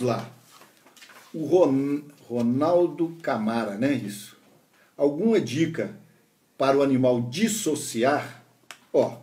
lá. O Ronaldo Camara, né? Isso. Alguma dica para o animal dissociar? Ó,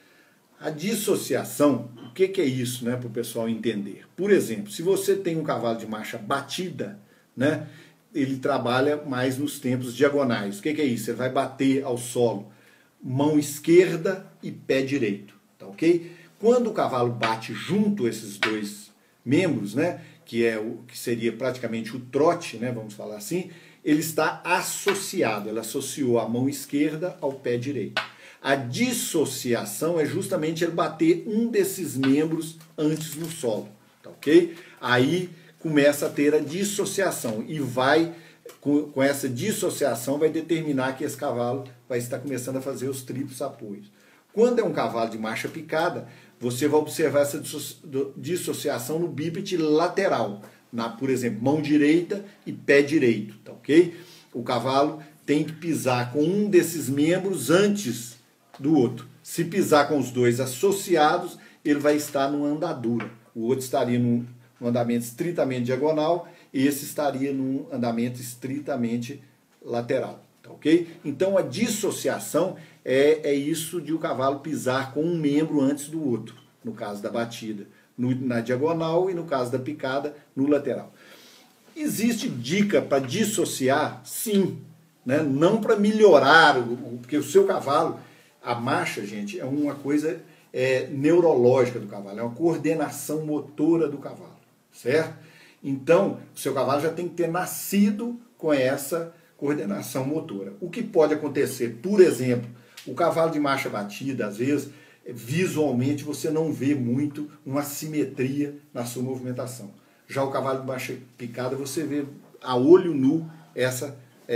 a dissociação, o que é isso, né? Para o pessoal entender. Por exemplo, se você tem um cavalo de marcha batida, né? Ele trabalha mais nos tempos diagonais. O que é isso? Você vai bater ao solo, mão esquerda e pé direito, tá ok? Quando o cavalo bate junto esses dois membros, né, que seria praticamente o trote, né, vamos falar assim, ele está associado, ele associou a mão esquerda ao pé direito. A dissociação é justamente ele bater um desses membros antes no solo, tá ok? Aí começa a ter a dissociação e vai, com essa dissociação, vai determinar que esse cavalo vai estar começando a fazer os triplos apoios. Quando é um cavalo de marcha picada, você vai observar essa dissociação no bípede lateral, por exemplo, mão direita e pé direito, tá ok? O cavalo tem que pisar com um desses membros antes do outro. Se pisar com os dois associados, ele vai estar numa andadura. O outro estaria num andamento estritamente diagonal, e esse estaria num andamento estritamente lateral, tá ok? Então a dissociação é isso de o cavalo pisar com um membro antes do outro, no caso da batida, na diagonal, e no caso da picada, no lateral. Existe dica para dissociar? Sim, né? Não para melhorar, porque o seu cavalo, a marcha, gente, é uma coisa neurológica do cavalo, é uma coordenação motora do cavalo. Certo? Então, o seu cavalo já tem que ter nascido com essa coordenação motora. O que pode acontecer, por exemplo, o cavalo de marcha batida, às vezes, visualmente você não vê muito uma simetria na sua movimentação. Já o cavalo de marcha picada, você vê a olho nu essa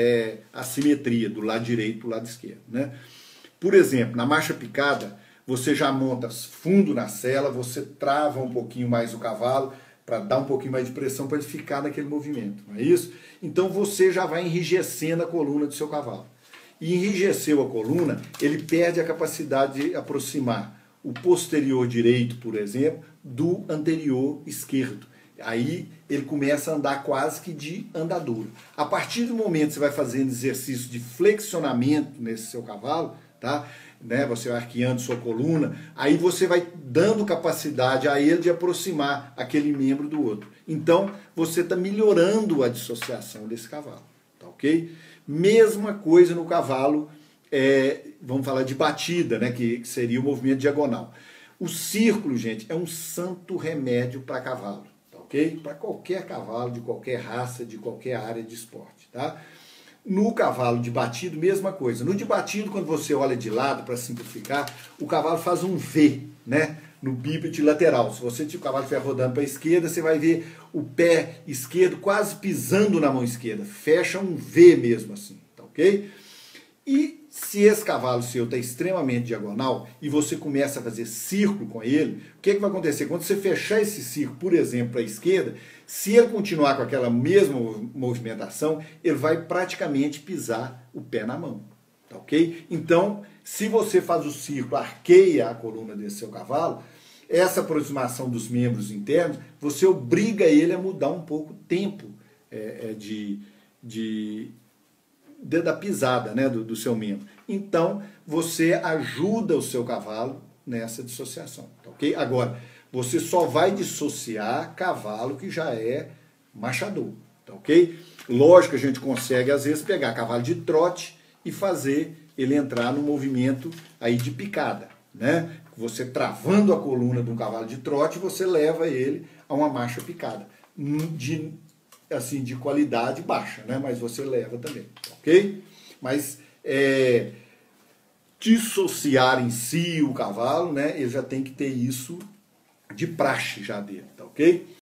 assimetria do lado direito para o lado esquerdo, né? Por exemplo, na marcha picada, você já monta fundo na sela, você trava um pouquinho mais o cavalo, para dar um pouquinho mais de pressão para ele ficar naquele movimento, não é isso? Então você já vai enrijecendo a coluna do seu cavalo. E enrijeceu a coluna, ele perde a capacidade de aproximar o posterior direito, por exemplo, do anterior esquerdo. Aí ele começa a andar quase que de andadura. A partir do momento que você vai fazendo exercício de flexionamento nesse seu cavalo, tá? Né, você vai arqueando sua coluna, aí você vai dando capacidade a ele de aproximar aquele membro do outro. Então, você está melhorando a dissociação desse cavalo, tá ok? Mesma coisa no cavalo, vamos falar de batida, né, que seria o movimento diagonal. O círculo, gente, é um santo remédio para cavalo, tá ok? Para qualquer cavalo, de qualquer raça, de qualquer área de esporte, tá? No cavalo de batido, mesma coisa. No de batido, quando você olha de lado, para simplificar, o cavalo faz um V, né, no bípede lateral. Se você o cavalo estiver rodando para a esquerda, você vai ver o pé esquerdo quase pisando na mão esquerda. Fecha um V mesmo assim, tá ok? E se esse cavalo seu está extremamente diagonal e você começa a fazer círculo com ele, o que vai acontecer? Quando você fechar esse círculo, por exemplo, para a esquerda, se ele continuar com aquela mesma movimentação, ele vai praticamente pisar o pé na mão, tá ok? Então, se você faz o círculo, arqueia a coluna desse seu cavalo, essa aproximação dos membros internos, você obriga ele a mudar um pouco o tempo da pisada, né, do seu membro. Então, você ajuda o seu cavalo nessa dissociação, tá ok? Agora, você só vai dissociar cavalo que já é marchador, tá ok? Lógico que a gente consegue, às vezes, pegar cavalo de trote e fazer ele entrar no movimento aí de picada, né? Você travando a coluna de um cavalo de trote, você leva ele a uma marcha picada, de qualidade baixa, né? Mas você leva também, ok? Mas dissociar em si o cavalo, né? Ele já tem que ter isso de praxe já dele, tá ok?